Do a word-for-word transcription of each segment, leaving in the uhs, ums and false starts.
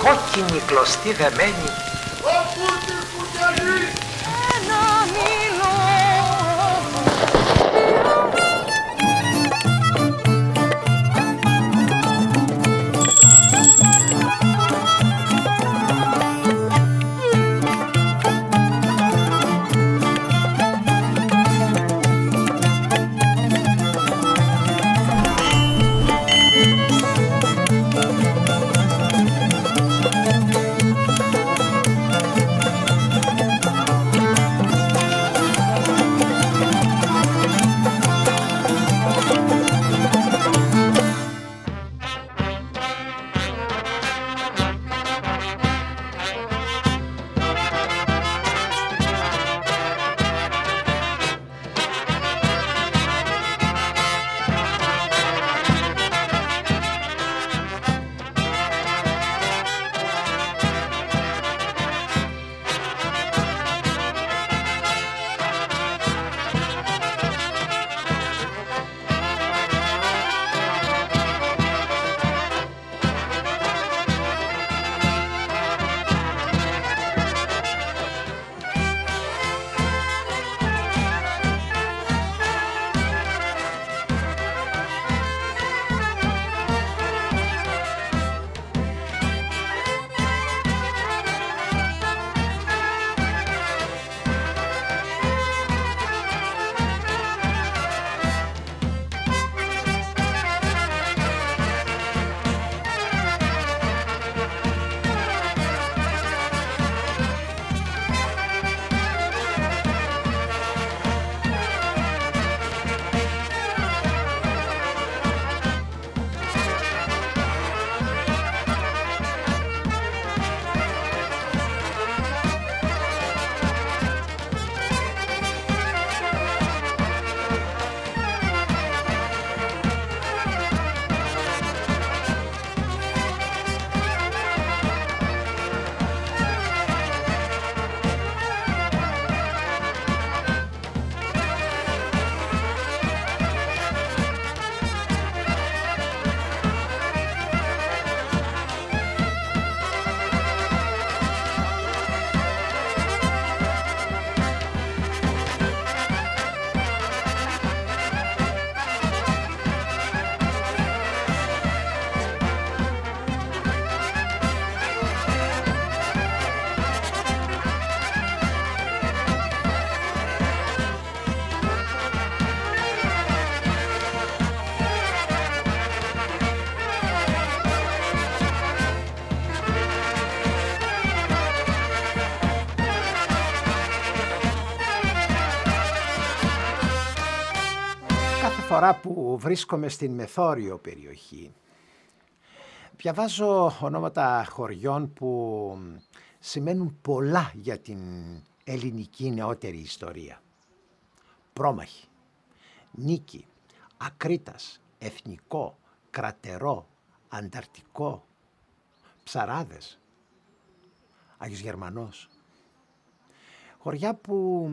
κόκκινη κλωστή δεμένη. Φορά που βρίσκομαι στην Μεθόριο περιοχή, διαβάζω ονόματα χωριών που σημαίνουν πολλά για την ελληνική νεότερη ιστορία. Πρόμαχη, Νίκη, Ακρίτας, Εθνικό, Κρατερό, Ανταρτικό, Ψαράδες, Άγιος Γερμανός. Χωριά που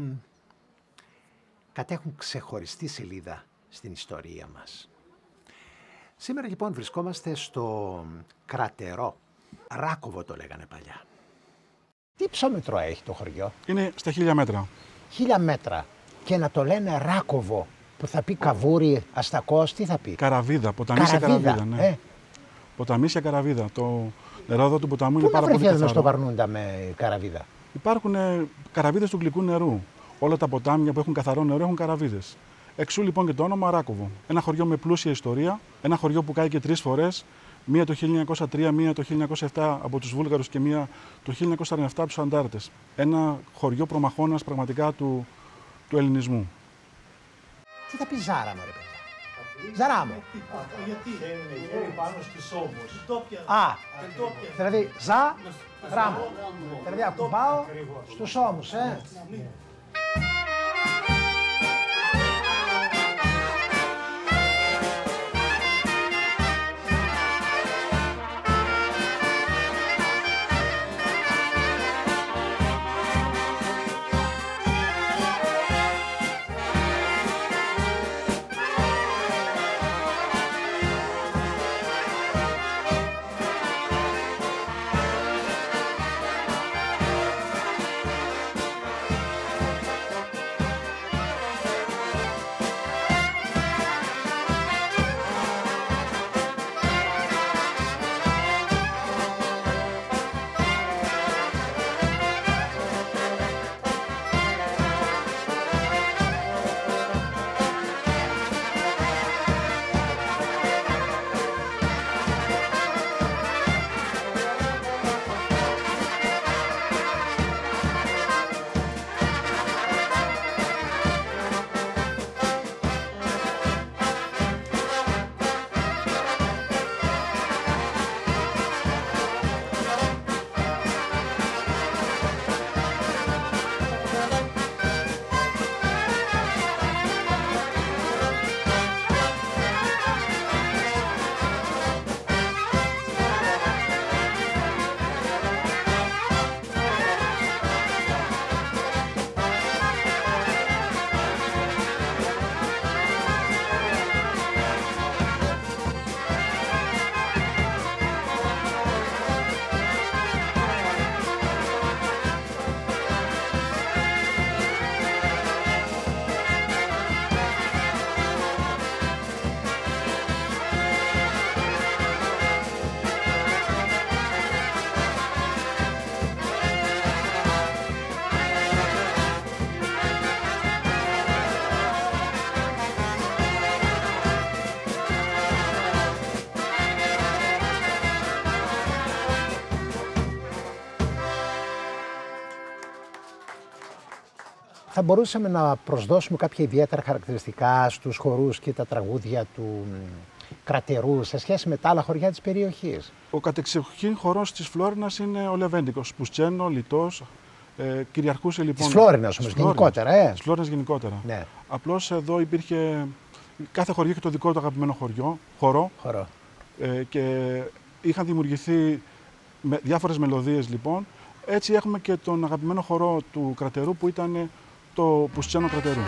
κατέχουν ξεχωριστή σελίδα στην ιστορία μας. Σήμερα λοιπόν βρισκόμαστε στο Κρατερό. Ράκοβο το λέγανε παλιά. Τι υψόμετρο έχει το χωριό? Είναι στα χίλια μέτρα. Χίλια μέτρα. Και να το λένε Ράκοβο, που θα πει καβούρι, αστακός, τι θα πει? Καραβίδα, ποταμίσια καραβίδα. καραβίδα ναι. Ε. Ποταμίσια καραβίδα. Το νερό εδώ του ποταμού είναι πάρα πολύ καθαρό. Πού να βρεθεί στο Βαρνούντα με καραβίδα? Υπάρχουν ε, καραβίδες του γλυκού νερού. Όλα τα ποτάμια που έχουν καθαρό νερό έχουν καραβίδες. Εξού λοιπόν και το όνομα Ράκοβο. Ένα χωριό με πλούσια ιστορία, ένα χωριό που κάηκε τρεις φορές, μία το χίλια εννιακόσια τρία, μία το χίλια εννιακόσια επτά από τους Βούλγαρους και μία το χίλια εννιακόσια σαράντα επτά από τους Αντάρτες. Ένα χωριό προμαχώνας πραγματικά του, του ελληνισμού. Τι θα πει Ζάρα μου, ρε παιδιά? Ζαρά μου. Γιατί? Είναι πάνω στις ώμους. Α, δηλαδή Ζα, Ράμο. Δηλαδή ακουμπάω στους ώμους, ε. θα μπορούσαμε να προσδώσουμε κάποια ιδιαίτερα χαρακτηριστικά στους χορούς και τα τραγούδια του Κρατερού σε σχέση με τα άλλα χωριά της περιοχής? Ο κατεξοχήν χορός της Φλόρινας είναι ο Λεβέντικος, Πουστσένο, Λιτός, ε, κυριαρχούσε λοιπόν... Της Φλόρινας όμως γενικότερα, ε! Της Φλόρινας γενικότερα. Ναι. Απλώς εδώ υπήρχε... Κάθε χωριό είχε το δικό του αγαπημένο χωριό, χορό. Χορό. Ε, και είχαν δημιουργηθεί με διάφορες μελωδίες λοιπόν. Έτσι έχουμε και τον αγαπημένο χορό του Κρατερού που ήταν το Πουστσένο Κρατερού.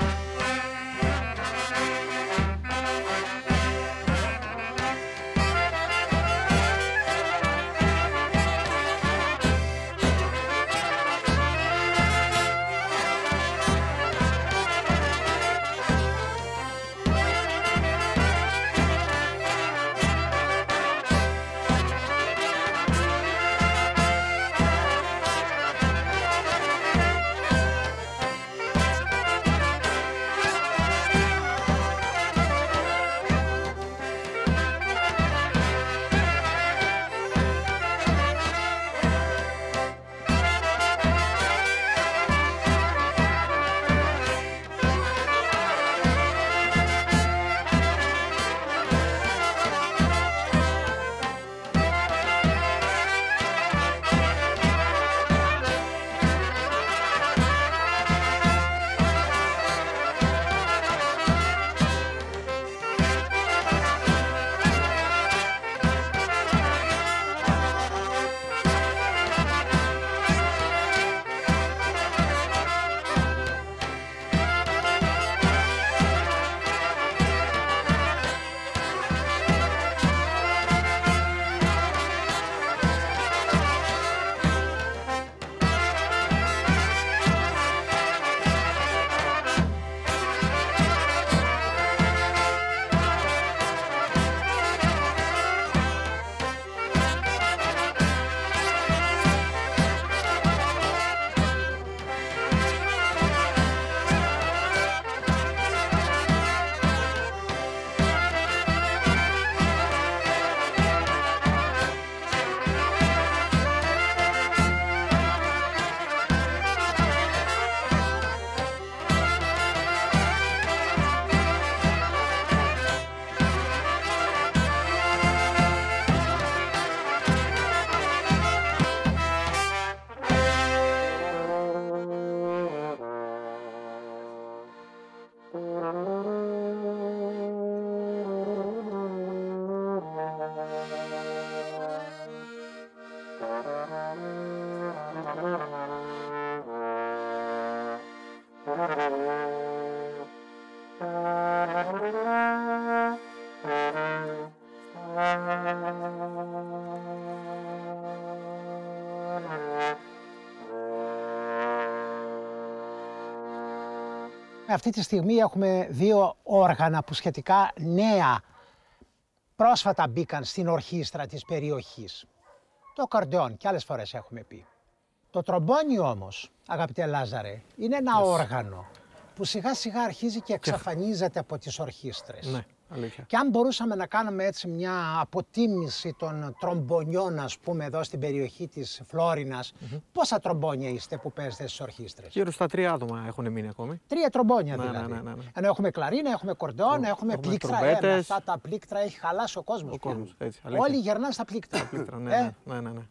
Αυτή τη στιγμή έχουμε δύο όργανα που σχετικά νέα πρόσφατα μπήκαν στην ορχήστρα της περιοχής. Το ακορντεόν και άλλες φορές έχουμε πει. Το τρομπόνι όμως, αγαπητέ Λάζαρε, είναι ένα yes. όργανο που σιγά σιγά αρχίζει και εξαφανίζεται από τις ορχήστρες. Ναι, αλήθεια. Και αν μπορούσαμε να κάνουμε έτσι μια αποτίμηση των τρομπονιών, ας πούμε, εδώ στην περιοχή της Φλόρινας, mm-hmm. πόσα τρομπόνια είστε που παίζετε στις ορχήστρες? Γύρω στα τρία άτομα έχουν μείνει ακόμη. Τρία τρομπόνια ναι, δηλαδή. Ναι, ναι, ναι, ναι. Ενώ έχουμε κλαρίνα, έχουμε κορντεόν, έχουμε, έχουμε πλήκτρα. Ε, αυτά τα πλήκτρα έχει χαλάσει ο κόσμος. Ο κόσμος, έτσι, όλοι γερνάνε στα πλήκτρα. πλήκτρα ναι, ε? ναι, ναι, ναι.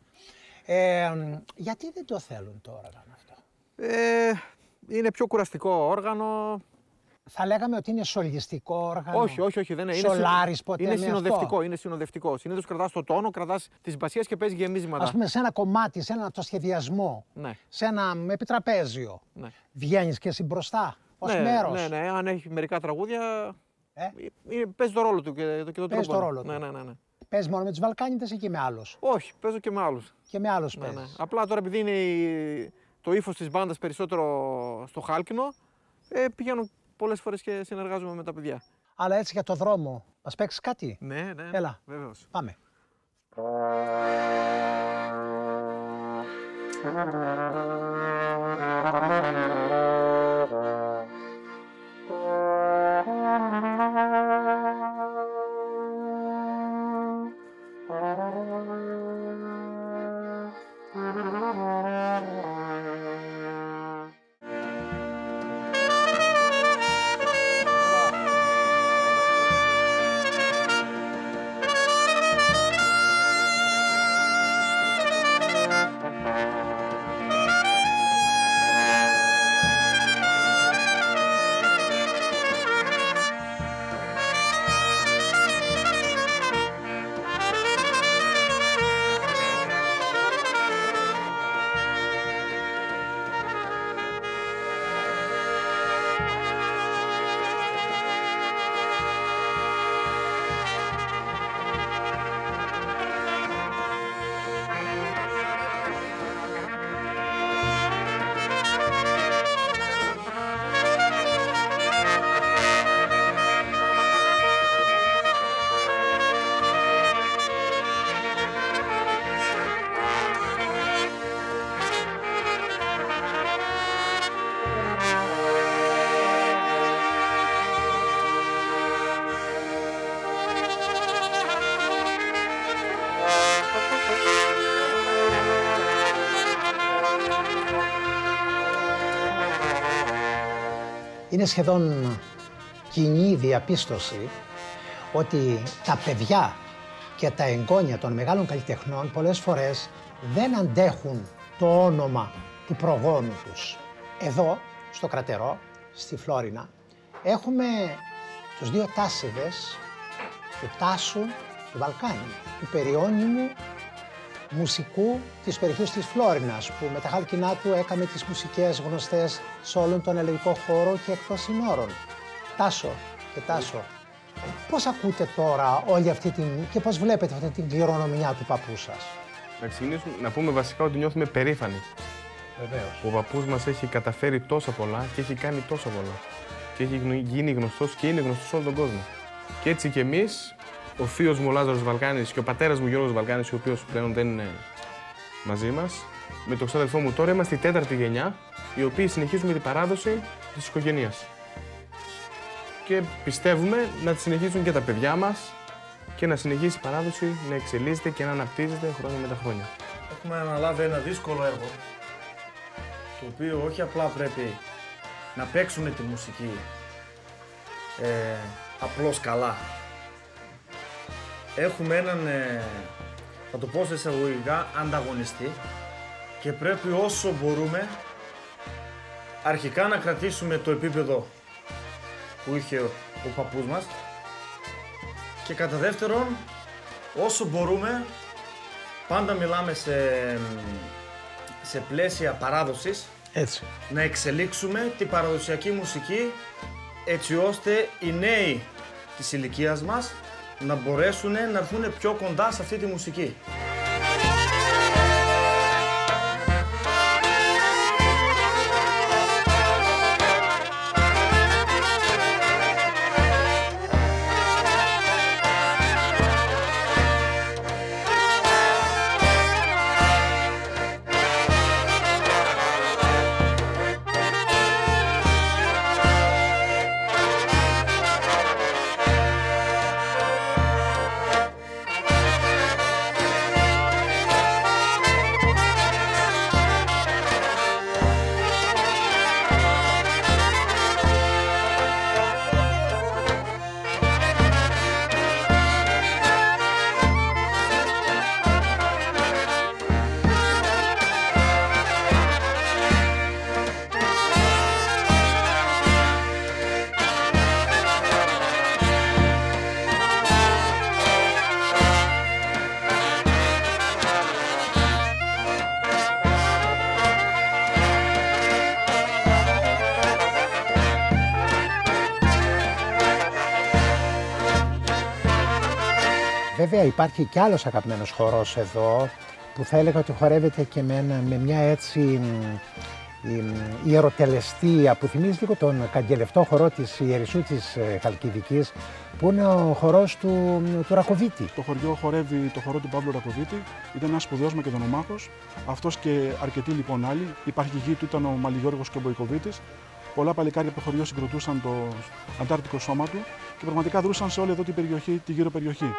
Ε, γιατί δεν το θέλουν το όργανο αυτό? Ε, είναι πιο κουραστικό όργανο. Θα λέγαμε ότι είναι σολιστικό όργανο. Όχι, όχι, όχι. Δεν είναι. Σολάρις ποτέ είναι με συνοδευτικό. αυτό. Είναι συνοδευτικό. Συνήθως κρατάς το τόνο, κρατάς τις μπασίες και παίζεις γεμίσματα. Ας πούμε σε ένα κομμάτι, σε ένα το σχεδιασμό, ναι. σε ένα επιτραπέζιο, ναι. βγαίνεις και εσύ μπροστά ως ναι, μέρος. Ναι, ναι, αν έχει μερικά τραγούδια, ε? ε, παίζει το ρόλο του και, και το παίζει το ρόλο ναι, του. Ναι, ναι, ναι. Παίζει μόνο με τους Βαλκάνιτες ή και με άλλους? Όχι, παίζω και με άλλους. Και με άλλους ναι, παίζεις. Ναι. Απλά τώρα επειδή είναι η... το ύφος της μπάντας περισσότερο στο χάλκινο, ε, πηγαίνω πολλές φορές και συνεργάζομαι με τα παιδιά. Αλλά έτσι για το δρόμο, μας παίξεις κάτι? Ναι, ναι. Έλα, βεβαίως. Πάμε. είναι σχεδόν κοινή διαπίστωση ότι τα παιδιά και τα εγγόνια των μεγάλων καλλιτεχνών πολλές φορές δεν αντέχουν το όνομα του προγόνου τους. Εδώ, στο Κρατερό, στη Φλόρινα, έχουμε τους δύο τάσιδες του Τάσου του Βαλκάνη, του περιώνυμου μουσικού της περιοχής της Φλόρινας, που με τα χάλκινά του έκαμε τις μουσικές γνωστές σε όλον τον ελληνικό χώρο και εκτός συνόρων. Τάσο και Τάσο, πώς ακούτε τώρα όλη αυτή την και πώς βλέπετε αυτή την κληρονομιά του παππού σας? Να ξεκινήσουμε να πούμε βασικά ότι νιώθουμε περήφανοι. Βεβαίως. Ο παππούς μας έχει καταφέρει τόσα πολλά και έχει κάνει τόσα πολλά. Και έχει γίνει γνωστός και είναι γνωστός σε όλο τον κόσμο. Και έτσι κι εμείς, ο θείος μου ο Λάζαρος Βαλκάνης και ο πατέρας μου Γιώργος Βαλκάνης, ο οποίος πλέον δεν είναι μαζί μας, με τον ξάδελφό μου τώρα είμαστε η τέταρτη γενιά, οι οποίοι συνεχίζουμε την παράδοση της οικογένειας. Και πιστεύουμε να τη συνεχίσουν και τα παιδιά μας και να συνεχίσει η παράδοση να εξελίσσεται και να αναπτύσσεται χρόνια με τα χρόνια. Έχουμε αναλάβει ένα δύσκολο έργο, το οποίο όχι απλά πρέπει να παίξουμε τη μουσική ε, απλώς καλά. Έχουμε έναν, ε, θα το πω σε εισαγωγικά, ανταγωνιστή και πρέπει όσο μπορούμε αρχικά να κρατήσουμε το επίπεδο που είχε ο, ο παππούς μας και κατά δεύτερον, όσο μπορούμε, πάντα μιλάμε σε, σε πλαίσια παράδοσης, Έτσι. να εξελίξουμε την παραδοσιακή μουσική έτσι ώστε οι νέοι της ηλικίας μας να μπορέσουν να έρθουν πιο κοντά σε αυτή τη μουσική. Βέβαια υπάρχει κι άλλος αγαπημένος χορός εδώ που θα έλεγα ότι χορεύεται και με, ένα, με μια έτσι ιεροτελεστία που θυμίζει λίγο τον καγγελευτό χορό της Ιερισσού της Χαλκιδικής, που είναι ο χορός του, του Ρακοβίτη. Το χωριό χορεύει το χορό του Παύλου Ρακοβίτη. Ήταν ένας σπουδαίος μακεδονομάχος. Αυτός και αρκετοί λοιπόν άλλοι. Η αρχηγοί του ήταν ο Μαλιγιώργος και ο Μποϊκοβίτης. Πολλά παλικάρια από το χωριό συγκροτούσαν το αντάρτικο σώμα του και πραγματικά δρούσαν σε όλη εδώ την περιοχή, τη γύρω περιοχή.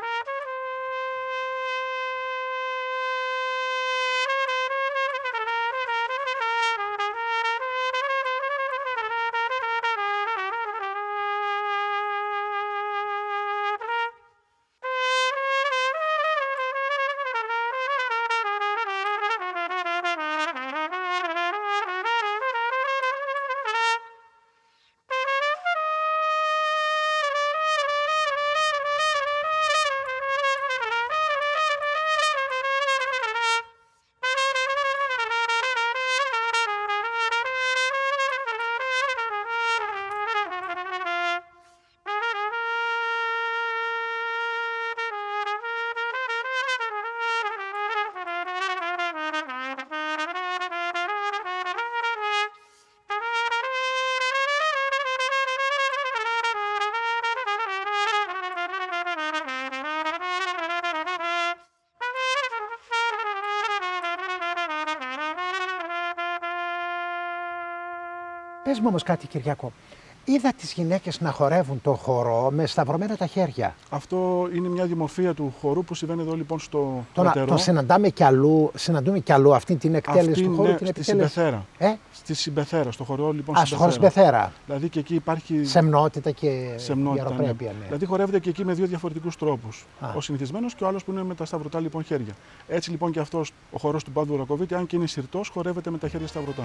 Πες μου όμως κάτι, Κυριακό. Είδα τις γυναίκες να χορεύουν το χορό με σταυρωμένα τα χέρια. Αυτό είναι μια δημορφία του χορού που συμβαίνει εδώ λοιπόν στο Τώρα, Κρατερό. το συναντάμε κι αλλού, συναντούμε κι αλλού αυτή την εκτέλεση Αυτή του χώρου. είναι Την στη επιτέλεση. Συμπεθέρα. Ε? Στη Συμπεθέρα, στο χορό λοιπόν Α, στο χώρο Συμπεθέρα. Δηλαδή και εκεί υπάρχει Σεμνότητα και σεμνότητα, ιεροπρέπεια. ναι. Ναι. Δηλαδή χορεύεται και εκεί με δύο διαφορετικούς τρόπους. Α. Ο συνηθισμένος και ο άλλος που είναι με τα σταυρωτά λοιπόν χέρια. Έτσι λοιπόν και αυτός ο χορός του Παύλου Ρακοβίτη, αν και είναι συρτός, χορεύεται με τα χέρια σταυρωτά.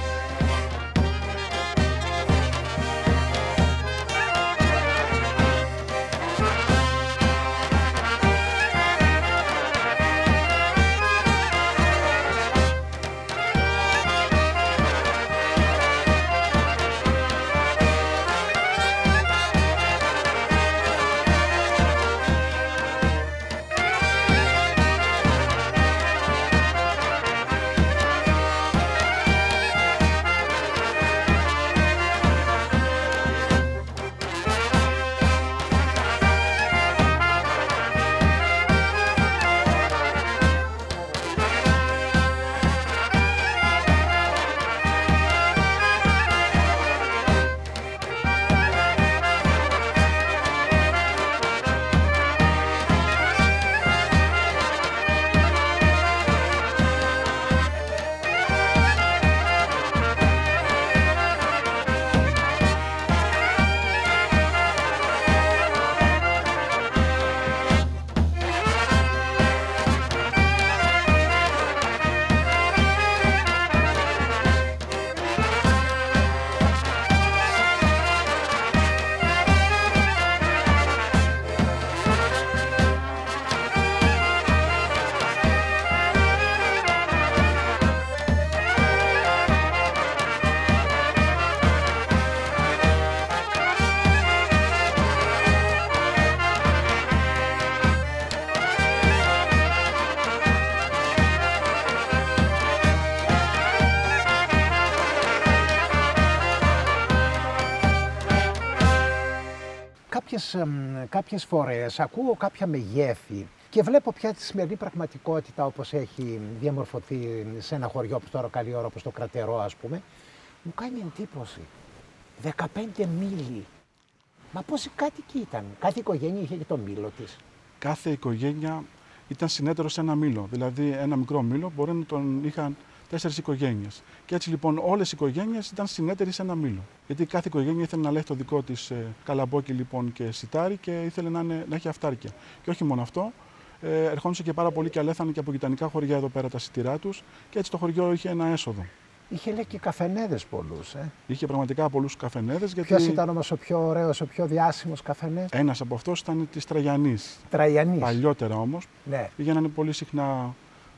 Κάποιες, κάποιες φορές ακούω κάποια μεγέθη και βλέπω πια τη σημερινή πραγματικότητα όπως έχει διαμορφωθεί σε ένα χωριό που τώρα καλή ώρα όπως το Κρατερό ας πούμε. Μου κάνει εντύπωση. δεκαπέντε μήλοι. Μα πόσοι κάτοικοι ήταν. Κάθε οικογένεια είχε και το μήλο της. Κάθε οικογένεια ήταν συνέτερο σε ένα μήλο. Δηλαδή ένα μικρό μήλο μπορεί να τον είχαν τέσσερις οικογένειες. Και έτσι λοιπόν όλες οι οικογένειες ήταν συνέτεροι σε ένα μήλο. Γιατί κάθε οικογένεια ήθελε να λέει το δικό της ε, καλαμπόκι λοιπόν και σιτάρι και ήθελε να, είναι, να έχει αυτάρκεια. Και όχι μόνο αυτό, ε, ερχόντουσαν και πάρα πολλοί και αλέθανε και από γειτονικά χωριά εδώ πέρα τα σιτηρά τους και έτσι το χωριό είχε ένα έσοδο. Είχε λέει και καφενέδες πολλούς. Ε. Είχε πραγματικά πολλούς καφενέδες. Γιατί... Ποιος ήταν όμως ο πιο ωραίος, ο πιο διάσημος καφενές? Ένας από αυτούς ήταν της Τραγιανής. Τραγιανής. Παλιότερα όμως. Ναι. Πήγαιναν πολύ συχνά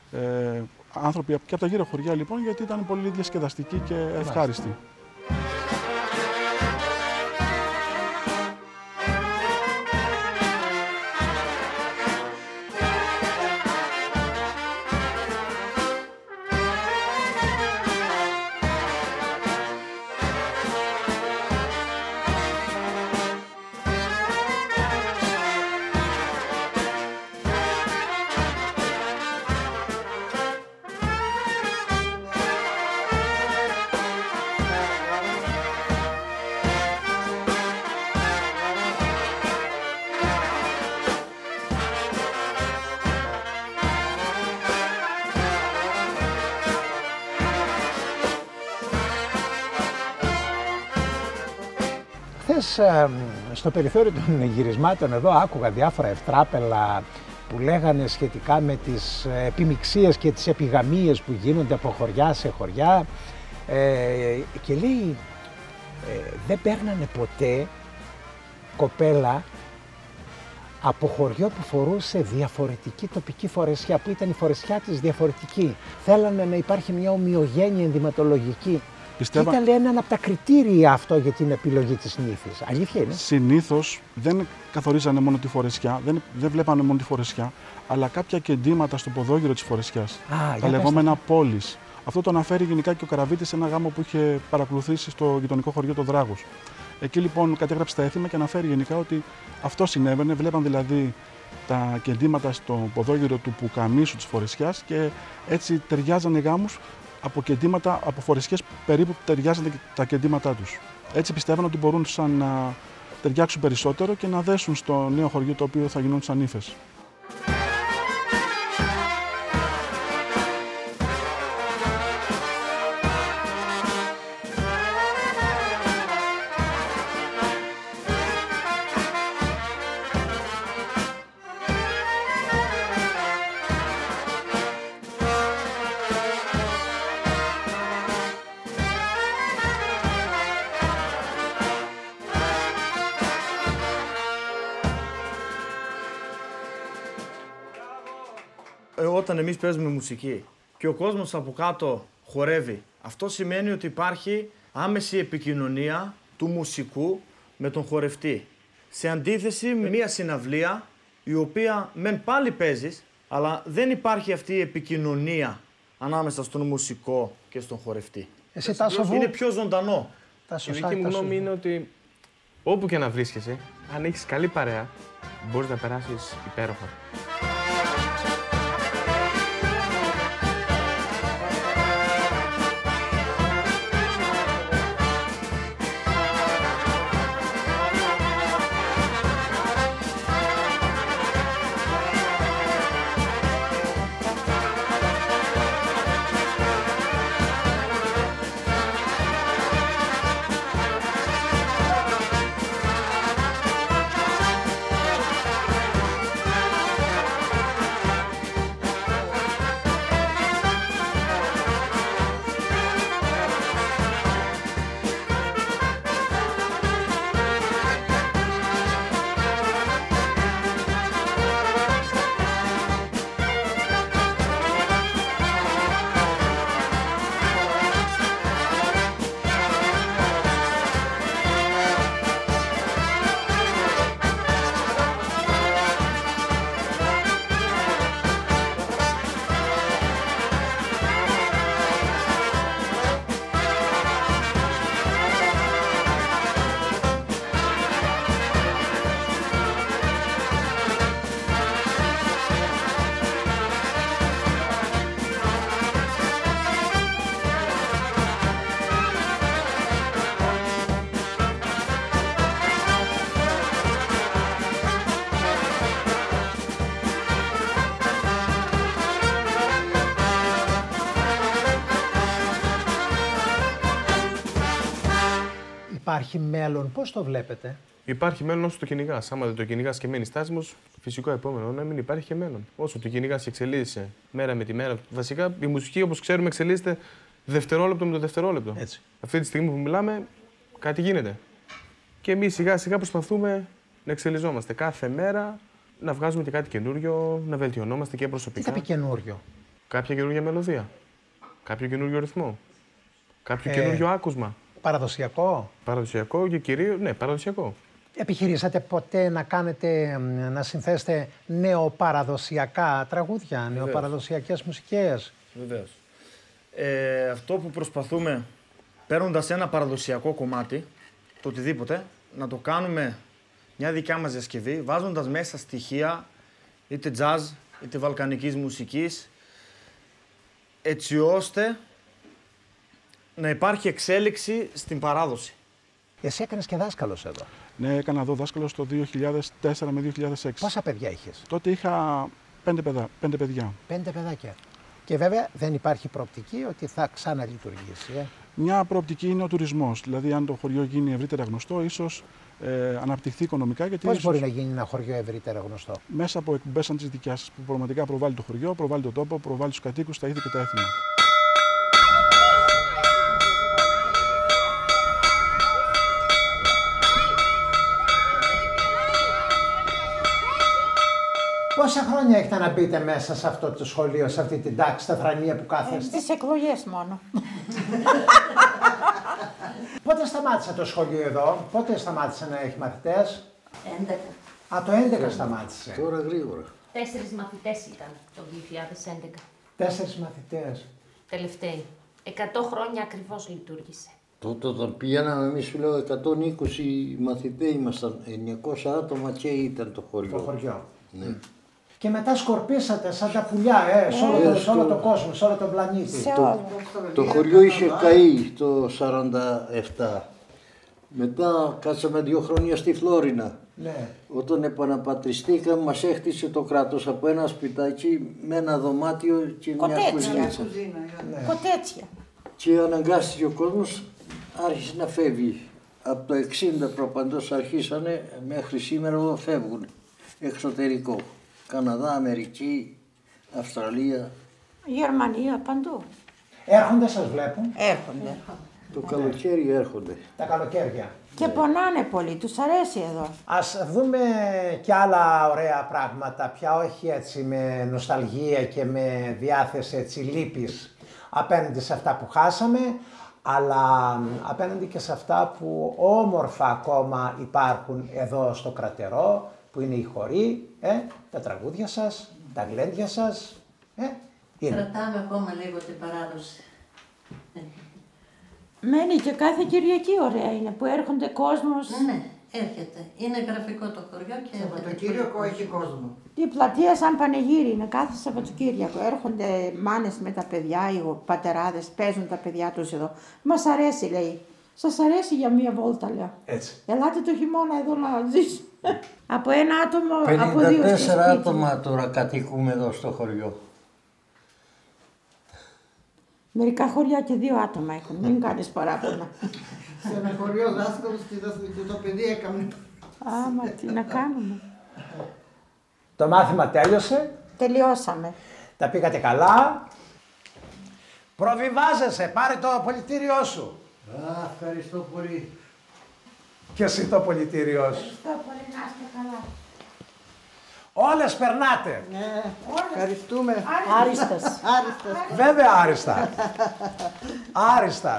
ε, άνθρωποι και από τα γύρω χωριά λοιπόν, γιατί ήταν πολύ διασκεδαστικοί και ευχάριστοι. Χθες στο περιθώριο των γυρισμάτων εδώ άκουγα διάφορα ευτράπελα που λέγανε σχετικά με τις επιμιξίες και τις επιγαμίες που γίνονται από χωριά σε χωριά ε, και λέει ε, δεν παίρνανε ποτέ κοπέλα από χωριό που φορούσε διαφορετική τοπική φορεσιά, που ήταν η φορεσιά της διαφορετική. Θέλανε να υπάρχει μια ομοιογένεια ενδυματολογική. Πιστεύα... Και ήταν ένα από τα κριτήρια αυτό για την επιλογή της νύφης. Αλήθεια είναι. Συνήθως δεν καθορίζανε μόνο τη φορεσιά, δεν, δεν βλέπανε μόνο τη φορεσιά, αλλά κάποια κεντήματα στο ποδόγυρο της φορεσιάς. Α, τα λεγόμενα πόλεις. Αυτό το αναφέρει γενικά και ο Καραβίτης σε ένα γάμο που είχε παρακολουθήσει στο γειτονικό χωριό των Δράγους. Εκεί λοιπόν κατέγραψε τα έθιμα και αναφέρει γενικά ότι αυτό συνέβαινε. Βλέπαν δηλαδή τα κεντήματα στο ποδόγυρο του πουκαμίσου της φορεσιάς και έτσι ταιριάζανε γάμους από κεντήματα, από φορεσιές περίπου που ταιριάζανε τα κεντήματά τους. Έτσι πιστεύαν ότι μπορούσαν να ταιριάξουν περισσότερο και να δέσουν στο νέο χωριό το οποίο θα γινόντουσαν Ήφες. Όταν εμείς παίζουμε μουσική και ο κόσμος από κάτω χορεύει, αυτό σημαίνει ότι υπάρχει άμεση επικοινωνία του μουσικού με τον χορευτή. Σε αντίθεση με μια συναυλία, η οποία μεν πάλι παίζεις, αλλά δεν υπάρχει αυτή η επικοινωνία ανάμεσα στον μουσικό και στον χορευτή. Εσύ, Τάσο, είναι πιο ζωντανό. Η δική μου γνώμη είναι ότι όπου και να βρίσκεσαι, αν έχεις καλή παρέα, μπορείς να περάσεις υπέροχα. Υπάρχει μέλλον, πώς το βλέπετε? Υπάρχει μέλλον όσο το κυνηγάς. Άμα δεν το κυνηγάς και μένει στάσιμος, φυσικό επόμενο να μην υπάρχει και μέλλον. Όσο το κυνηγάς και εξελίσσεσαι μέρα με τη μέρα. Βασικά η μουσική, όπως ξέρουμε, εξελίσσεται δευτερόλεπτο με το δευτερόλεπτο. Έτσι. Αυτή τη στιγμή που μιλάμε, κάτι γίνεται. Και εμείς σιγά σιγά προσπαθούμε να εξελιζόμαστε κάθε μέρα, να βγάζουμε και κάτι καινούριο, να βελτιωνόμαστε και προσωπικά. Τι θα πει καινούριο? Κάποια καινούργια μελωδία. Κάποιο καινούριο ρυθμό. Κάποιο Ε, καινούριο άκουσμα. Παραδοσιακό. Παραδοσιακό και κυρίως, ναι, παραδοσιακό. Επιχειρήσατε ποτέ να κάνετε, να συνθέσετε νεοπαραδοσιακά τραγούδια, νεοπαραδοσιακές μουσικές? Βεβαίως. Ε, αυτό που προσπαθούμε, παίρνοντας ένα παραδοσιακό κομμάτι, το οτιδήποτε, να το κάνουμε μια δικιά μας διασκευή, βάζοντας μέσα στοιχεία είτε jazz, είτε βαλκανικής μουσικής, έτσι ώστε να υπάρχει εξέλιξη στην παράδοση. Εσύ έκανες και δάσκαλος εδώ. Ναι, έκανα εδώ δάσκαλος το δύο χιλιάδες τέσσερα με δύο χιλιάδες έξι. Πόσα παιδιά είχες? Τότε είχα πέντε, παιδά, πέντε παιδιά. Πέντε παιδάκια. Και βέβαια δεν υπάρχει προοπτική ότι θα ξαναλειτουργήσει. Ε. Μια προοπτική είναι ο τουρισμός. Δηλαδή, αν το χωριό γίνει ευρύτερα γνωστό, ίσως ε, αναπτυχθεί οικονομικά. Γιατί πώς ίσως μπορεί να γίνει ένα χωριό ευρύτερα γνωστό? μέσα από εκπομπές σαν τις δικιάς σας, που πραγματικά προβάλλει το χωριό, προβάλλει τον τόπο, προβάλλει τους κατοίκους, τα ήθη και τα έθιμα. Πόσα χρόνια έχετε να μπείτε μέσα σε αυτό το σχολείο, σε αυτή την τάξη, στα θρανία που κάθεστε? Στις εκλογές μόνο. Πότε σταμάτησε το σχολείο εδώ, πότε σταμάτησε να έχει μαθητές? έντεκα. Α, το έντεκα σταμάτησε. Τώρα γρήγορα. Τέσσερις μαθητές ήταν το δύο χιλιάδες έντεκα. Τέσσερις μαθητές. Τελευταίοι. Εκατό χρόνια ακριβώς λειτουργήσε. Τότε όταν πηγαίναμε εμείς, σου λέω, εκατόν είκοσι μαθητές ήμασταν, εννιακόσια άτομα και ήταν το χωριό. Το χωριό. Ναι. Mm. Και μετά σκορπίσατε σαν τα πουλιά, ε, σε όλο, Ε, το, σε όλο στο- το κόσμο, σε όλο τον πλανήτη. Σε Το, όλο. το χωριό είχε καεί το σαράντα επτά. Μετά κάτσαμε δύο χρόνια στη Φλόρινα. Ναι. Όταν επαναπατριστήκαμε μας έχτισε το κράτος από ένα σπιτάκι με ένα δωμάτιο και μια κουζίνιτσα. Ναι. Κοτέτσια. Και αναγκάστηκε ο κόσμος, άρχισε να φεύγει. Από το εξήντα προπαντός αρχίσανε, μέχρι σήμερα εδώ φεύγουν. Εξωτερικό. Καναδά, Αμερική, Αυστραλία. Γερμανία, παντού. Έρχονται, σας βλέπουν. Έρχονται. Το καλοκαίρι έρχονται. Τα καλοκαίρια. Και πονάνε πολύ, τους αρέσει εδώ. Ας δούμε κι άλλα ωραία πράγματα, πια όχι έτσι με νοσταλγία και με διάθεση έτσι λύπης απέναντι σε αυτά που χάσαμε, αλλά απέναντι και σε αυτά που όμορφα ακόμα υπάρχουν εδώ στο Κρατερό, που είναι οι χοροί, ε, τα τραγούδια σας, τα γλέντια σας. Ε, είναι. Κρατάμε ακόμα λίγο την παράδοση. Μένει και κάθε Κυριακή ωραία είναι που έρχονται κόσμος. Ναι, ναι, έρχεται. Είναι γραφικό το χωριό και Σαββατοκύριακο έχει κόσμο. Η πλατεία σαν πανηγύρι είναι κάθε Σαββατοκύριακο. Έρχονται μάνες με τα παιδιά, οι πατεράδες, παίζουν τα παιδιά τους εδώ. Μας αρέσει, λέει. Σας αρέσει για μία βόλτα, λέω. Έτσι. Ελάτε το χειμώνα εδώ να ζήσουμε. Από ένα άτομο, από δύο πενήντα τέσσερα στο σπίτι. άτομα τώρα κατοικούμε εδώ στο χωριό. Μερικά χωριά και δύο άτομα έχουν, μην κάνεις παράπονα. Σε ένα χωριό δάσκαλος και το παιδί έκαμε. Άμα, τι να κάνουμε. Το μάθημα τέλειωσε. Τελειώσαμε. Τα πήγατε καλά. Προβιβάζεσαι, πάρε το πολιτήριό σου. Α, ευχαριστώ πολύ. Και εσύ το πολιτήριό σου. Ευχαριστώ πολύ, να είστε καλά. Όλες περνάτε. Ναι, ευχαριστούμε. Άριστας. Άριστας. Βέβαια άριστα. Άριστα.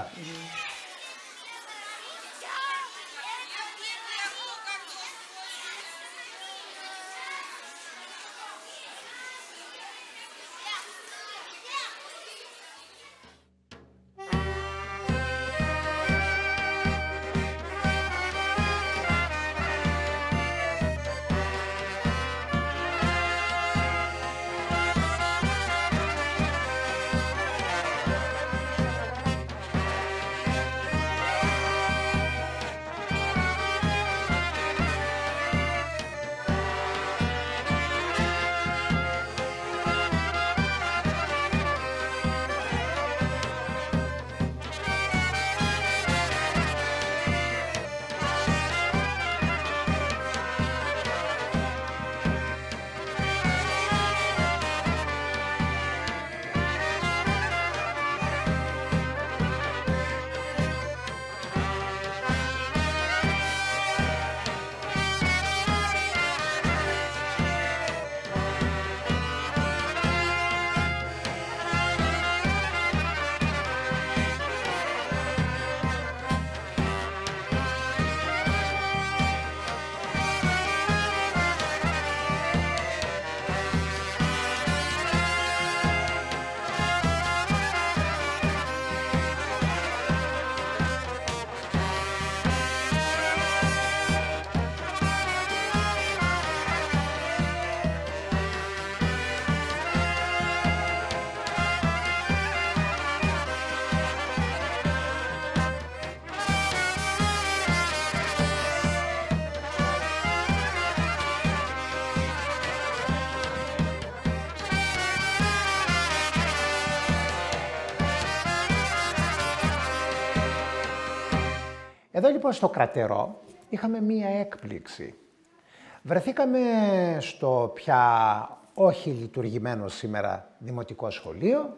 Εδώ λοιπόν στο Κρατερό είχαμε μία έκπληξη. Βρεθήκαμε στο πια όχι λειτουργημένο σήμερα δημοτικό σχολείο,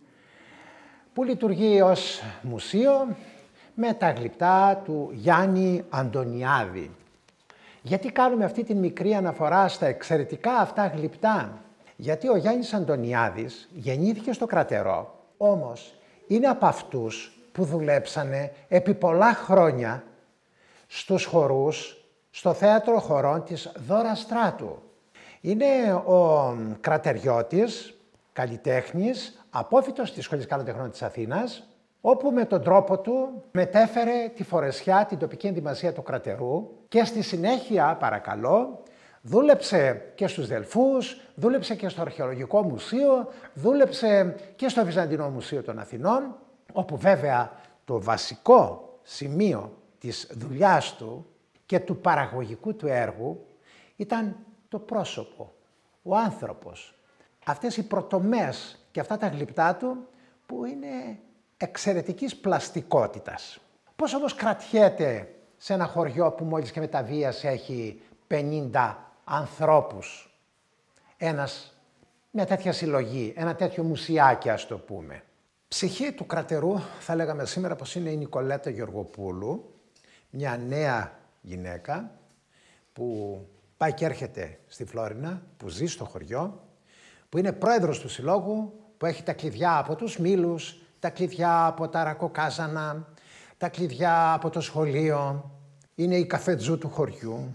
που λειτουργεί ως μουσείο με τα γλυπτά του Γιάννη Αντωνιάδη. Γιατί κάνουμε αυτή την μικρή αναφορά στα εξαιρετικά αυτά γλυπτά? Γιατί ο Γιάννης Αντωνιάδης γεννήθηκε στο Κρατερό, όμως είναι από αυτούς που δουλέψανε επί πολλά χρόνια στους χορούς, στο θέατρο χορών της Δώρα Στράτου. Είναι ο κρατεριώτης, καλλιτέχνης, απόφοιτος της Σχολής Καλών Τεχνών της Αθήνας, όπου με τον τρόπο του μετέφερε τη φορεσιά, την τοπική ενδυμασία του Κρατερού και στη συνέχεια, παρακαλώ, δούλεψε και στους Δελφούς, δούλεψε και στο Αρχαιολογικό Μουσείο, δούλεψε και στο Βυζαντινό Μουσείο των Αθηνών, όπου βέβαια το βασικό σημείο της δουλειάς του και του παραγωγικού του έργου ήταν το πρόσωπο, ο άνθρωπος. Αυτές οι πρωτομές και αυτά τα γλυπτά του που είναι εξαιρετικής πλαστικότητας. Πώς όμως κρατιέται σε ένα χωριό που μόλις και μεταβίασε έχει πενήντα ανθρώπους, ένας, μια τέτοια συλλογή, ένα τέτοιο μουσιάκι ας το πούμε. Ψυχή του κρατερού θα λέγαμε σήμερα πως είναι η Νικολέτα Γεωργοπούλου, μια νέα γυναίκα που πάει και έρχεται στη Φλόρινα, που ζει στο χωριό, που είναι πρόεδρος του συλλόγου, που έχει τα κλειδιά από τους μήλους, τα κλειδιά από τα ρακοκάζανα, τα κλειδιά από το σχολείο, είναι η καφετζού του χωριού.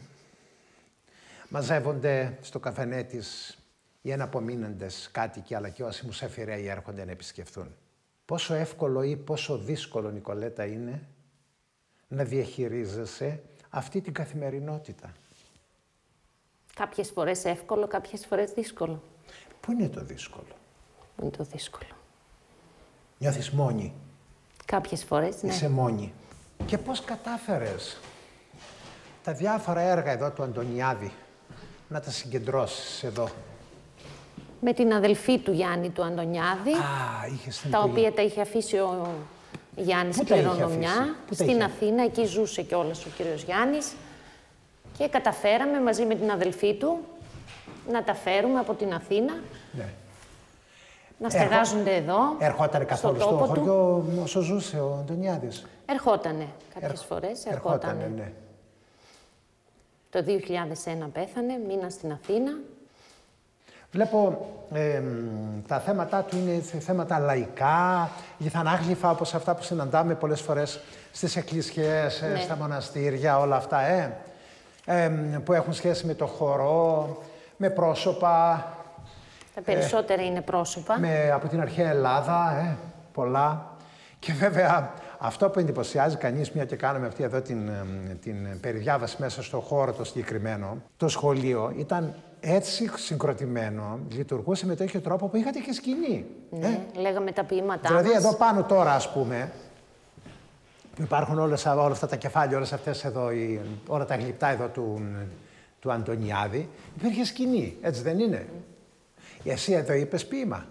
Μαζεύονται στο καφενέ της οι εναπομείναντες κάτοικοι, αλλά και όσοι μουσαφιρέοι έρχονται να επισκεφθούν. Πόσο εύκολο ή πόσο δύσκολο, Νικολέτα, είναι να διαχειρίζεσαι αυτή την καθημερινότητα. Κάποιες φορές εύκολο, κάποιες φορές δύσκολο. Πού είναι το δύσκολο? Πού είναι το δύσκολο? Νιώθεις μόνη. Κάποιες φορές, ναι. Είσαι μόνη. Και πώς κατάφερες τα διάφορα έργα εδώ του Αντωνιάδη να τα συγκεντρώσεις εδώ? Με την αδελφή του Γιάννη του Αντωνιάδη, Α, είχες την τα πολύ... οποία τα είχε αφήσει ο Γιάννης Πού τα είχε κληρονομιά. αφήσει? Πού τα Στην είχε? Αθήνα, εκεί ζούσε κιόλας ο κύριος Γιάννης. Και καταφέραμε μαζί με την αδελφή του να τα φέρουμε από την Αθήνα. Ναι. Να στεγάζονται εδώ, Ερχότανε καθόλου στο, στο τόπο χωριό του. όσο ζούσε ο Αντωνιάδης? Ερχότανε κάποιες Ερ... φορές, ερχότανε. ερχότανε. Ναι. Το δύο χιλιάδες ένα πέθανε, μείνα στην Αθήνα. Βλέπω ε, τα θέματα του είναι θέματα λαϊκά, γηθανάγλυφα, όπως αυτά που συναντάμε πολλές φορές στις εκκλησιές, Ναι. στα μοναστήρια, όλα αυτά, ε, ε, που έχουν σχέση με το χορό, με πρόσωπα. Τα περισσότερα ε, είναι πρόσωπα. Με, από την αρχαία Ελλάδα, ε, πολλά. Και βέβαια αυτό που εντυπωσιάζει κανείς, μια και κάναμε αυτή εδώ την, την περιδιάβαση μέσα στο χώρο το συγκεκριμένο, το σχολείο ήταν έτσι συγκροτημένο, λειτουργούσε με τέτοιο τρόπο που είχατε και σκηνή. Ναι, ε. λέγαμε τα ποίηματά Δηλαδή μας. εδώ πάνω τώρα, ας πούμε, που υπάρχουν όλες, όλα αυτά τα κεφάλια, όλες αυτές εδώ, οι, όλα τα γλυπτά εδώ του, του Αντωνιάδη, υπήρχε σκηνή, έτσι δεν είναι? Mm. Εσύ εδώ είπες ποίημα.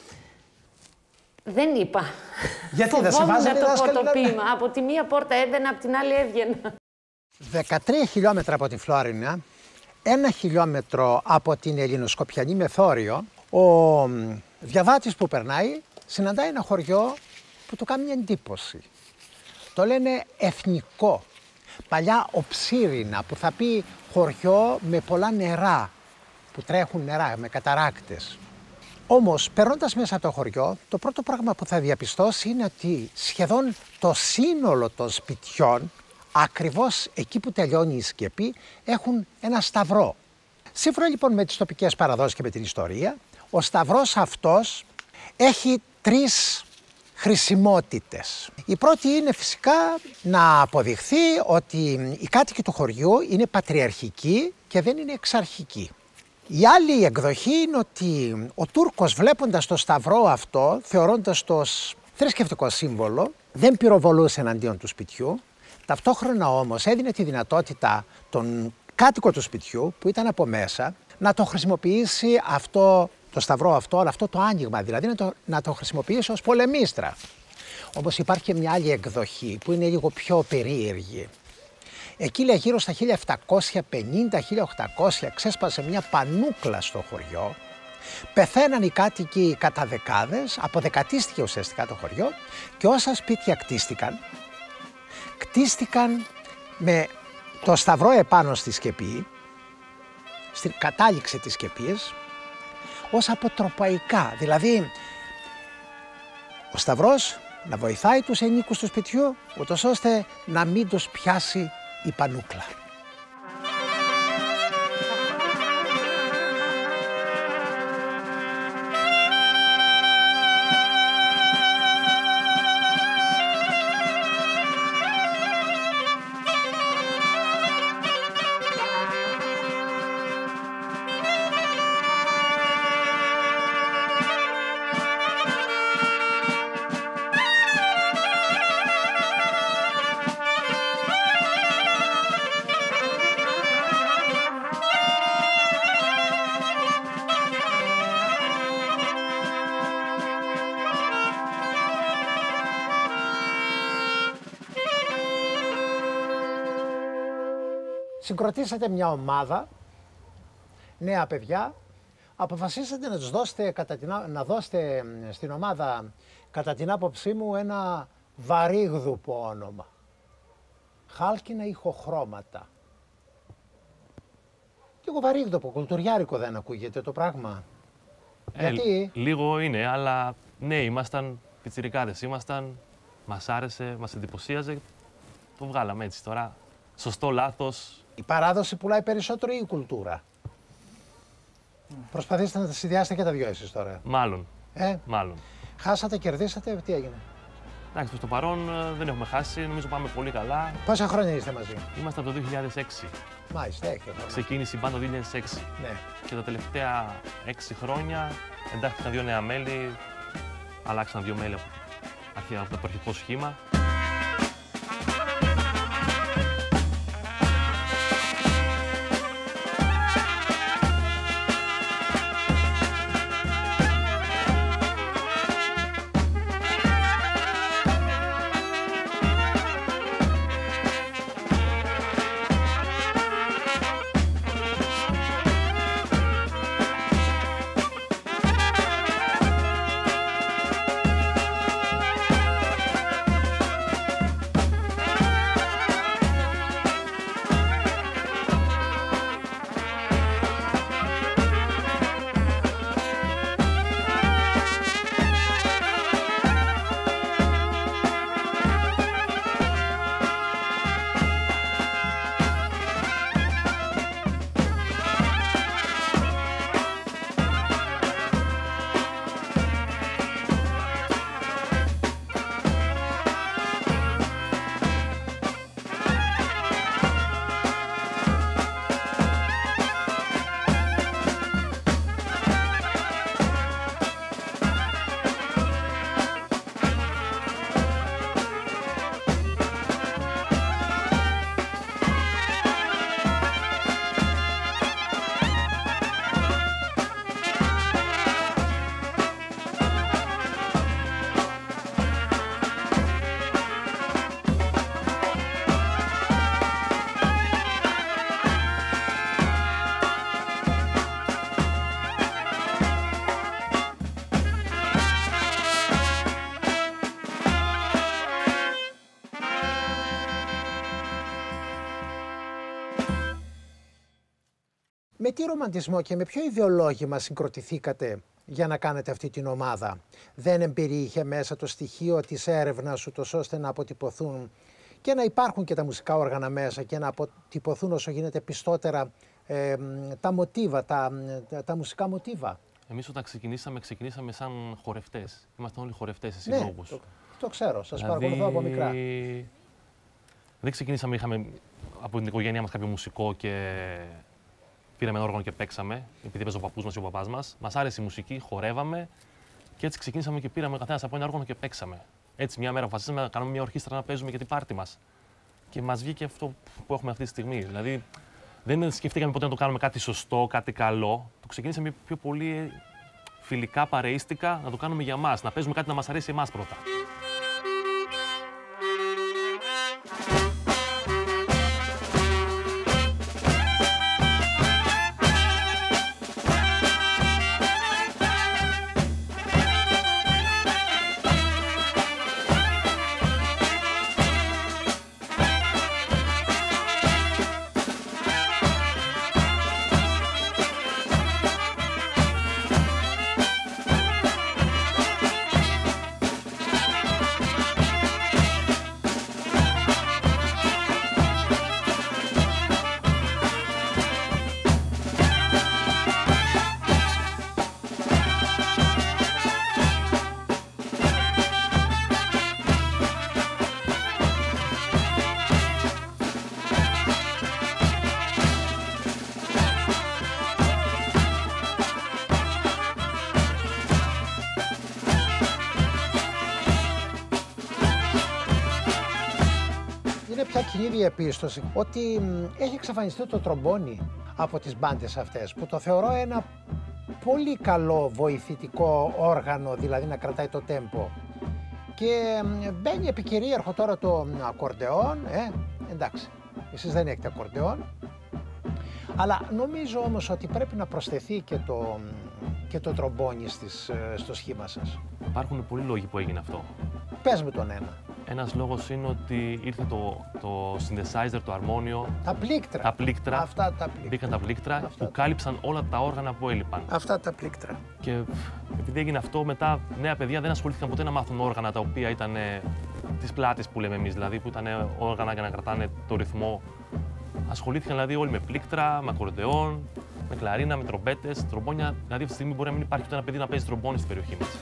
Δεν είπα. Γιατί δεν σε βάζανε να το πω το να... ποίημα. Από τη μία πόρτα έμπαινα, από την άλλη έβγαινα. δεκατρία χιλιόμετρα από τη Φλόρινα, ένα χιλιόμετρο από την Ελληνοσκοπιανή Μεθόριο, ο διαβάτης που περνάει συναντάει ένα χωριό που του κάνει μια εντύπωση. Το λένε Εθνικό. Παλιά Οψίρινα, που θα πει χωριό με πολλά νερά, που τρέχουν νερά, με καταράκτες. Όμως, περνώντας μέσα από το χωριό, το πρώτο πράγμα που θα διαπιστώσει είναι ότι σχεδόν το σύνολο των σπιτιών, ακριβώς εκεί που τελειώνει η σκεπή, έχουν ένα σταυρό. Σύμφωνα λοιπόν με τις τοπικές παραδόσεις και με την ιστορία, ο σταυρός αυτός έχει τρεις χρησιμότητες. Η πρώτη είναι φυσικά να αποδειχθεί ότι οι κάτοικοι του χωριού είναι πατριαρχικοί και δεν είναι εξαρχικοί. Η άλλη εκδοχή είναι ότι ο Τούρκος, βλέποντας το σταυρό αυτό, θεωρώντας το ως θρησκευτικό σύμβολο, δεν πυροβολούσε εναντίον του σπιτιού. Ταυτόχρονα όμως έδινε τη δυνατότητα τον κάτοικο του σπιτιού, που ήταν από μέσα, να το χρησιμοποιήσει αυτό, το σταυρό αυτό, αυτό το άνοιγμα, δηλαδή να το, να το χρησιμοποιήσει ως πολεμίστρα. Όμως υπάρχει και μια άλλη εκδοχή που είναι λίγο πιο περίεργη. Εκεί λέει γύρω στα χίλια επτακόσια πενήντα χίλια οκτακόσια ξέσπασε μια πανούκλα στο χωριό. Πεθαίναν οι κάτοικοι κατά δεκάδες, αποδεκατίστηκε ουσιαστικά το χωριό και όσα σπίτια κτίστηκαν, κτίστηκαν με το σταυρό επάνω στη σκεπή, στην κατάληξη της σκεπής, ως αποτροπαϊκά. Δηλαδή, ο σταυρός να βοηθάει τους ενοίκους του σπιτιού, ούτως ώστε να μην τους πιάσει η πανούκλα. Συγκροτήσατε μια ομάδα, νέα παιδιά, αποφασίσατε να τους δώσετε, κατά την, να δώσετε στην ομάδα, κατά την άποψή μου, ένα βαρύγδουπο όνομα. Χάλκινα ηχοχρώματα. Λίγο βαρύγδουπο, κουλτουριάρικο δεν ακούγεται το πράγμα. Ε, Γιατί? Λίγο είναι, αλλά ναι, ήμασταν πιτσιρικάδες, ήμασταν, μας άρεσε, μας εντυπωσίαζε, το βγάλαμε έτσι τώρα. Σωστό, λάθος. Η παράδοση πουλάει περισσότερο ή η κουλτούρα? Mm. Προσπαθήστε να τα συνδυάσετε και τα δυο εσείς τώρα. Μάλλον. Ε? Μάλλον. Χάσατε, κερδίσατε, τι έγινε? Εντάξει, προς το παρόν δεν έχουμε χάσει, νομίζω πάμε πολύ καλά. Πόσα χρόνια είστε μαζί? Είμαστε από το δύο χιλιάδες έξι. Μάλιστα, έχει εδώ. Ξεκίνησε η μπάντα το δύο χιλιάδες έξι. Ναι. Και τα τελευταία έξι χρόνια εντάχθηκαν δύο νέα μέλη, αλλάξαν δύο μέλη από, από το αρχικό σχήμα. Με τι ρομαντισμό και με ποιο ιδεολόγημα συγκροτηθήκατε για να κάνετε αυτή την ομάδα? Δεν εμπεριείχε μέσα το στοιχείο της έρευνας ούτως ώστε να αποτυπωθούν και να υπάρχουν και τα μουσικά όργανα μέσα και να αποτυπωθούν όσο γίνεται πιστότερα ε, τα μοτίβα, τα, τα, τα μουσικά μοτίβα? Εμείς όταν ξεκινήσαμε, ξεκινήσαμε σαν χορευτές. Ήμασταν όλοι χορευτές σε Ναι, συλλόγους. το, το ξέρω, σας δηλαδή, παρακολουθώ από μικρά. Δεν ξεκινήσαμε, είχαμε από την οικογένειά μας κάποιο μουσικό και πήραμε ένα όργανο και παίξαμε, επειδή έπαιζε ο παππούς μας ή ο παπάς μας. Μας άρεσε η μουσική, χορεύαμε και έτσι ξεκινήσαμε και πήραμε ο καθένας από ένα όργανο και παίξαμε. Έτσι, μια μέρα αποφασίσαμε να κάνουμε μια ορχήστρα να παίζουμε για την πάρτι μας. Και μας βγήκε αυτό που έχουμε αυτή τη στιγμή. Δηλαδή, δεν σκεφτήκαμε ποτέ να το κάνουμε κάτι σωστό, κάτι καλό. Το ξεκινήσαμε πιο πολύ φιλικά, παρεΐστικα, να το κάνουμε για μας, να παίζουμε κάτι να μας αρέσει εμάς πρώτα. Κοινή διαπίστωση ότι έχει εξαφανιστεί το τρομπόνι από τις μπάντες αυτές, που το θεωρώ ένα πολύ καλό βοηθητικό όργανο, δηλαδή να κρατάει το τέμπο. Και μπαίνει επικυρίαρχο τώρα το ακορντεόν, ε, εντάξει, εσείς δεν έχετε ακορντεόν, Αλλά νομίζω όμως ότι πρέπει να προσθεθεί και το, και το τρομπόνι στις, στο σχήμα σας. Υπάρχουν πολλοί λόγοι που έγινε αυτό. Πες με τον ένα. Ένας λόγος είναι ότι ήρθε το, το synthesizer, το αρμόνιο. Τα πλήκτρα. Τα πλήκτρα. Αυτά τα πλήκτρα. Μπήκαν τα πλήκτρα Αυτά. που κάλυψαν όλα τα όργανα που έλειπαν. Αυτά τα πλήκτρα. Και επειδή έγινε αυτό, μετά νέα παιδιά δεν ασχολήθηκαν ποτέ να μάθουν όργανα τα οποία ήταν της πλάτης που λέμε εμείς, δηλαδή που ήταν όργανα για να κρατάνε το ρυθμό. Ασχολήθηκαν δηλαδή όλοι με πλήκτρα, με ακορντεόν, με κλαρίνα, με τρομπέτες, τρομπόνια. Δηλαδή αυτή τη στιγμή μπορεί να μην υπάρχει ούτε ένα παιδί να παίζει τρομπόνι στην περιοχή μας.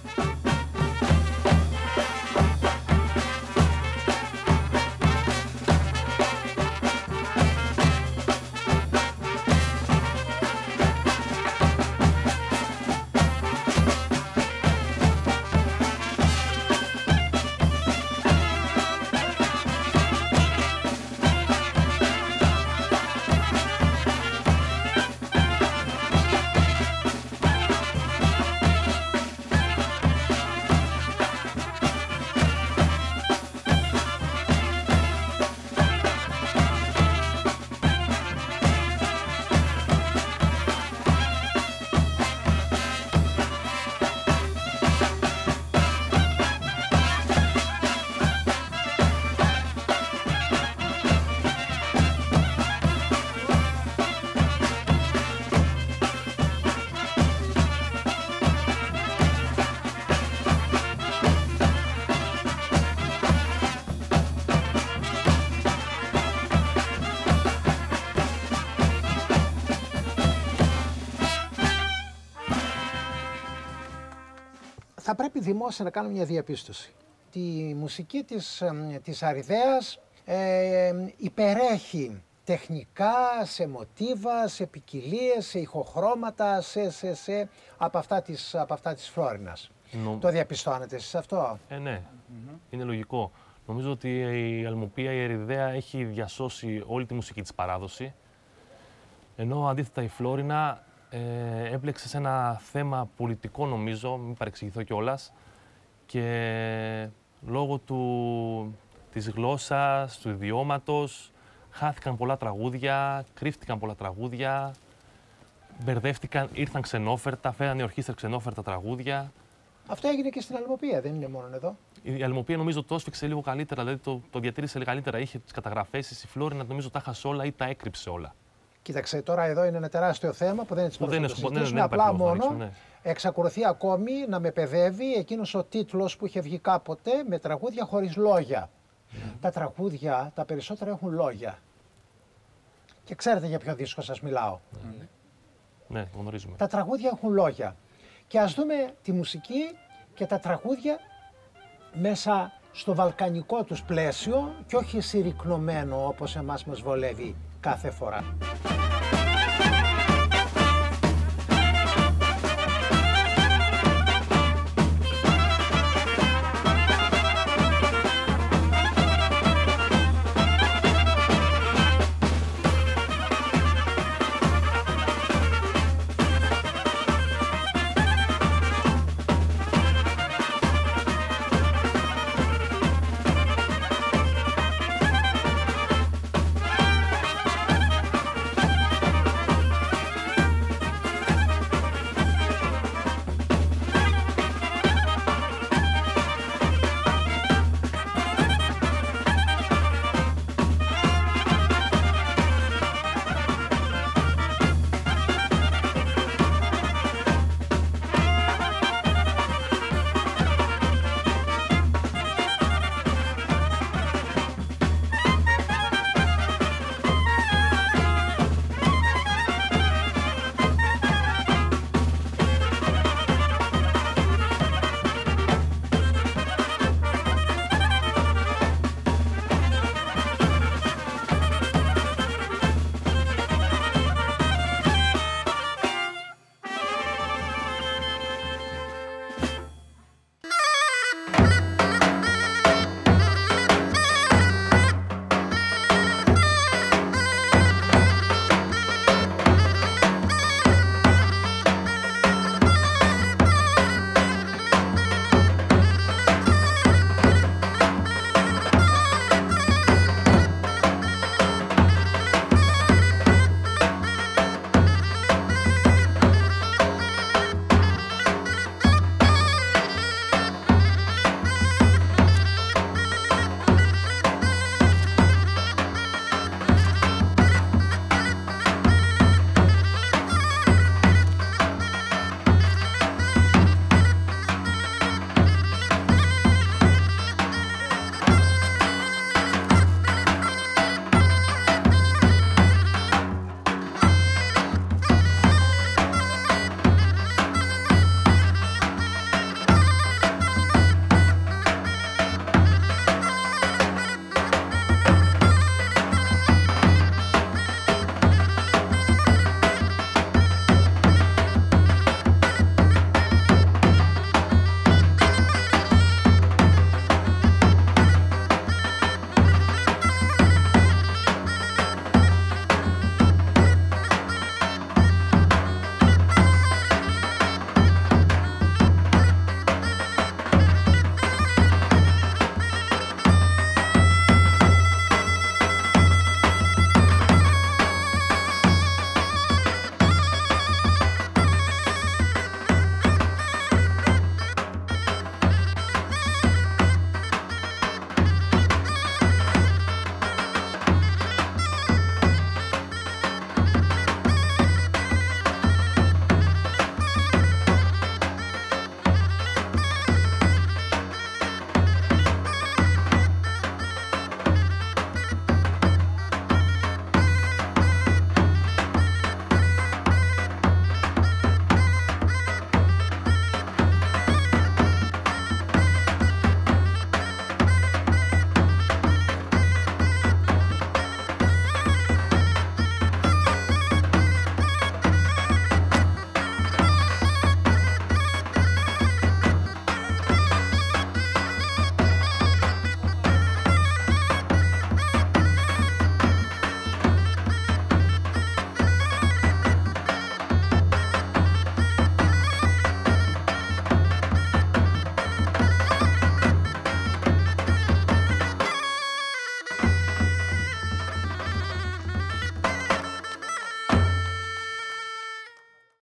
Θα πρέπει δημόσια να κάνουμε μια διαπίστωση. Τη μουσική της, της Αριδαίας ε, υπερέχει τεχνικά, σε μοτίβα, σε ποικιλίες, σε ηχοχρώματα, σε, σε, σε, από, αυτά της, από αυτά της Φλόρινας. Νο... Το διαπιστώνετε εσείς αυτό? Ε, ναι, mm-hmm. είναι λογικό. Νομίζω ότι η Αλμοπία, η Αριδαία έχει διασώσει όλη τη μουσική της παράδοση, ενώ αντίθετα η Φλόρινα Ε, έπλεξε σε ένα θέμα πολιτικό, νομίζω, μην παρεξηγηθώ κιόλας, και λόγω του, της γλώσσας, του ιδιώματος, χάθηκαν πολλά τραγούδια, κρύφτηκαν πολλά τραγούδια, μπερδεύτηκαν, ήρθαν ξενόφερτα, φέραν οι ορχήστρες ξενόφερτα τραγούδια. Αυτό έγινε και στην Αλμοπία, δεν είναι μόνο εδώ? Η Αλμοπία νομίζω το έσφιξε λίγο καλύτερα, δηλαδή το, το διατήρησε λίγο καλύτερα, είχε τις καταγραφές, η Φλόρινα νομίζω τα χάσε όλα ή τα έκρυψε όλα. Κοίταξε, τώρα εδώ είναι ένα τεράστιο θέμα που δεν είναι δεν το συζητήσουμε, απλά μόνο ναι. εξακολουθεί ακόμη να με παιδεύει εκείνος ο τίτλος που είχε βγει κάποτε με τραγούδια χωρίς λόγια. Mm. Τα τραγούδια, τα περισσότερα έχουν λόγια. Και ξέρετε για ποιο δίσκο σας μιλάω. Mm. Ναι, γνωρίζουμε. Τα τραγούδια έχουν λόγια. Και ας δούμε τη μουσική και τα τραγούδια μέσα στο βαλκανικό τους πλαίσιο και όχι συρρυκνωμένο όπως εμάς μας βολεύει κάθε φορά.